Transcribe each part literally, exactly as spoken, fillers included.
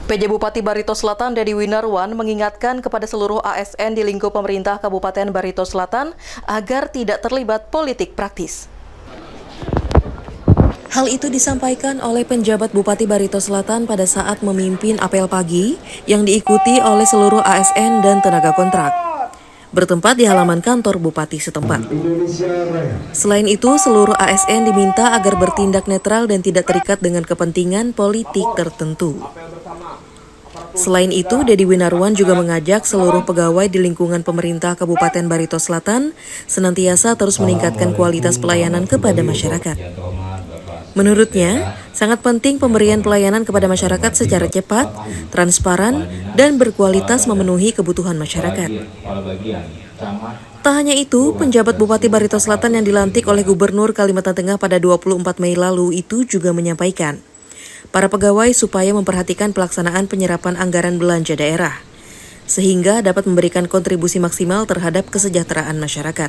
P J Bupati Barito Selatan Dedi Winarwan mengingatkan kepada seluruh A S N di lingkup pemerintah Kabupaten Barito Selatan agar tidak terlibat politik praktis. Hal itu disampaikan oleh penjabat Bupati Barito Selatan pada saat memimpin apel pagi yang diikuti oleh seluruh A S N dan tenaga kontrak, bertempat di halaman kantor Bupati setempat. Selain itu, seluruh A S N diminta agar bertindak netral dan tidak terikat dengan kepentingan politik tertentu. Selain itu, Dedi Winarwan juga mengajak seluruh pegawai di lingkungan pemerintah Kabupaten Barito Selatan senantiasa terus meningkatkan kualitas pelayanan kepada masyarakat. Menurutnya, sangat penting pemberian pelayanan kepada masyarakat secara cepat, transparan, dan berkualitas memenuhi kebutuhan masyarakat. Tak hanya itu, penjabat Bupati Barito Selatan yang dilantik oleh Gubernur Kalimantan Tengah pada dua puluh empat Mei lalu itu juga menyampaikan para pegawai supaya memperhatikan pelaksanaan penyerapan anggaran belanja daerah, sehingga dapat memberikan kontribusi maksimal terhadap kesejahteraan masyarakat.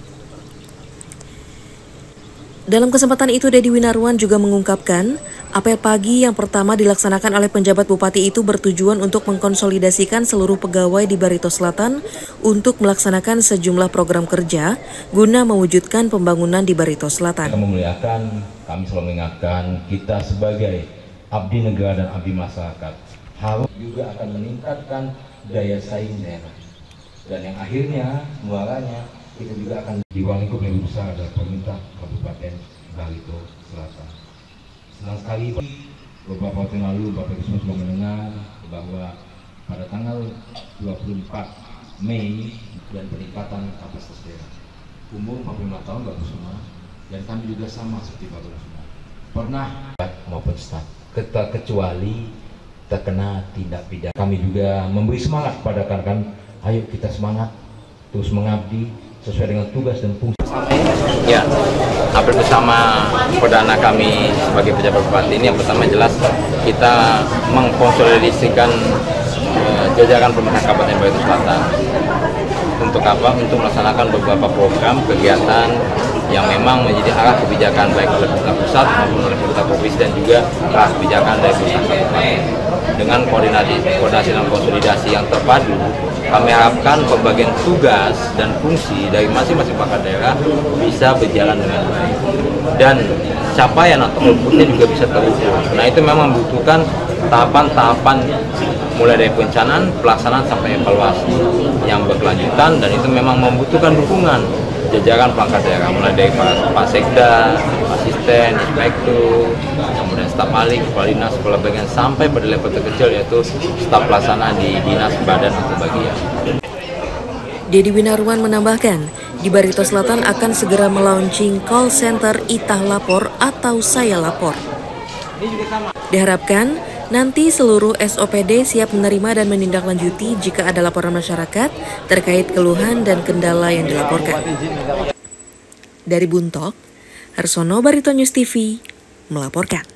Dalam kesempatan itu, Dedi Winarwan juga mengungkapkan, apel pagi yang pertama dilaksanakan oleh penjabat bupati itu bertujuan untuk mengkonsolidasikan seluruh pegawai di Barito Selatan untuk melaksanakan sejumlah program kerja guna mewujudkan pembangunan di Barito Selatan. Kami memuliakan, kami selalu mengingatkan kita sebagai abdi negara dan abdi masyarakat harus juga akan meningkatkan daya saing daerah, dan yang akhirnya muaranya kita juga akan di ruang lingkup yang besar adalah pemerintah Kabupaten Barito Selatan. Senang sekali beberapa waktu lalu Bapak Ibu sudah mendengar bahwa pada tanggal dua puluh empat Mei dan peningkatan kapasitas daerah umur empat puluh lima tahun Bapak semua, dan kami juga sama seperti Bapak semua pernah maupun staf kita kecuali terkena tindak pidana. Kami juga memberi semangat kepada rekan-rekan, ayo kita semangat terus mengabdi sesuai dengan tugas dan fungsi. Ya, apel bersama perdana kami sebagai pejabat bupati ini yang pertama jelas kita mengkonsolidasikan uh, jajaran pemerintah Kabupaten Barito Selatan. Untuk apa? Untuk melaksanakan beberapa program kegiatan yang memang menjadi arah kebijakan baik oleh pemerintah pusat maupun oleh pemerintah provinsi dan juga arah kebijakan dari pemerintah kabupaten. Dengan koordinasi, koordinasi dan konsolidasi yang terpadu, kami harapkan pembagian tugas dan fungsi dari masing-masing perangkat daerah bisa berjalan dengan baik, dan capaian atau outputnya juga bisa terukur. Nah, itu memang membutuhkan tahapan-tahapan mulai dari perencanaan, pelaksanaan sampai evaluasi yang berkelanjutan, dan itu memang membutuhkan dukungan jajaran perangkat daerah mulai dari Pak, Pak Sekda, asisten, inspektur, kemudian staf ahli, kepala dinas, kepala bagian sampai pada level terkecil yaitu staf pelaksana di dinas, badan atau bagian. Dedi Winarwan menambahkan, di Barito Selatan akan segera melaunching call center Itah Lapor atau Saya Lapor. Diharapkan nanti seluruh S O P D siap menerima dan menindaklanjuti jika ada laporan masyarakat terkait keluhan dan kendala yang dilaporkan. Dari Buntok, Harsono, Barito News T V melaporkan.